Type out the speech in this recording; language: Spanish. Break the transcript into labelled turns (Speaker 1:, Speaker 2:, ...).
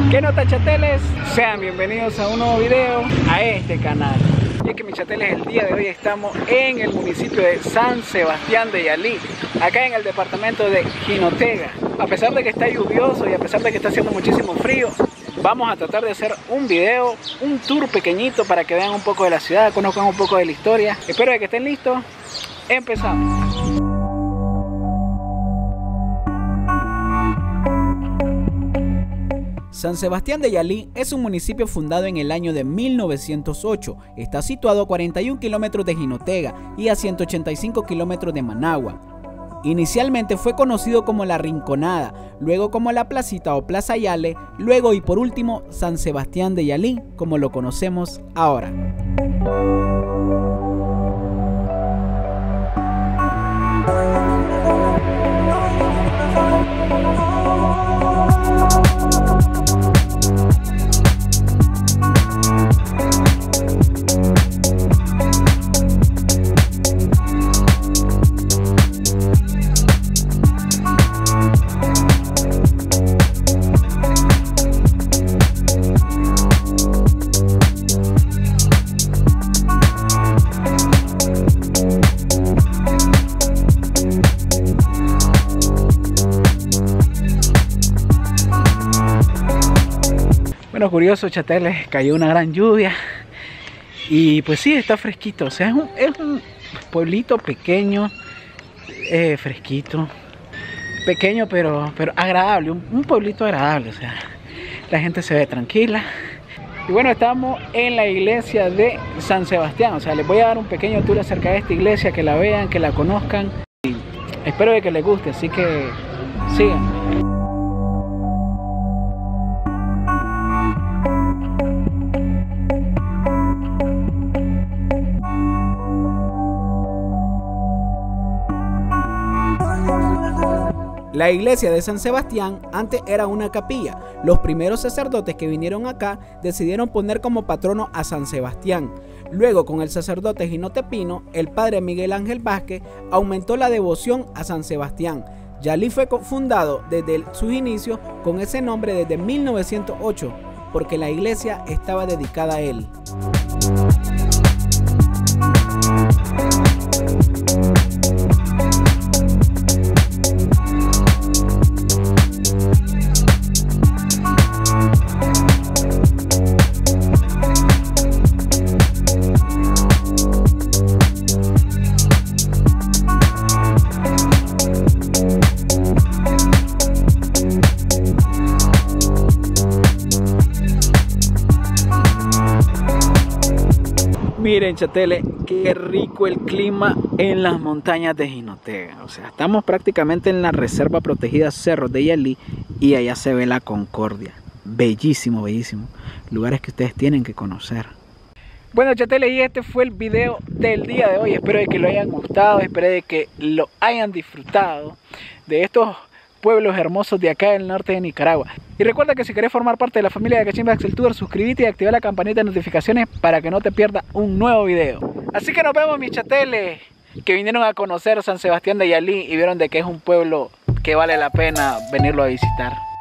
Speaker 1: ¿Qué nota, chateles? Sean bienvenidos a un nuevo video a este canal. Y es que, mis chateles, el día de hoy estamos en el municipio de San Sebastián de Yalí, acá en el departamento de Jinotega. A pesar de que está lluvioso y a pesar de que está haciendo muchísimo frío, vamos a tratar de hacer un video, un tour pequeñito para que vean un poco de la ciudad, conozcan un poco de la historia. Espero que estén listos. Empezamos. San Sebastián de Yalí es un municipio fundado en el año de 1908. Está situado a 41 kilómetros de Jinotega y a 185 kilómetros de Managua. Inicialmente fue conocido como La Rinconada, luego como La Placita o Plaza Yale, luego y por último San Sebastián de Yalí, como lo conocemos ahora. Bueno, curioso, chateles, cayó una gran lluvia y pues sí, está fresquito. O sea, es un pueblito pequeño, fresquito, pequeño pero agradable, un pueblito agradable. O sea, la gente se ve tranquila. Y bueno, estamos en la iglesia de San Sebastián. O sea, les voy a dar un pequeño tour acerca de esta iglesia, que la vean, que la conozcan. Y espero que les guste, así que sigan. La iglesia de San Sebastián antes era una capilla. Los primeros sacerdotes que vinieron acá decidieron poner como patrono a San Sebastián. Luego, con el sacerdote jinotepino, el padre Miguel Ángel Vázquez, aumentó la devoción a San Sebastián. Yalí fue fundado desde sus inicios con ese nombre desde 1908, porque la iglesia estaba dedicada a él. Miren, chateles, qué rico el clima en las montañas de Jinotega. O sea, estamos prácticamente en la reserva protegida Cerros de Yalí y allá se ve la Concordia. Bellísimo, bellísimo. Lugares que ustedes tienen que conocer. Bueno, chateles, y este fue el video del día de hoy. Espero de que lo hayan gustado, espero de que lo hayan disfrutado de estos pueblos hermosos de acá del norte de Nicaragua. Y recuerda que si querés formar parte de la familia de Cachimba Axel, suscríbete y activa la campanita de notificaciones para que no te pierdas un nuevo video. Así que nos vemos, mis chateles, que vinieron a conocer San Sebastián de Yalí y vieron de que es un pueblo que vale la pena venirlo a visitar.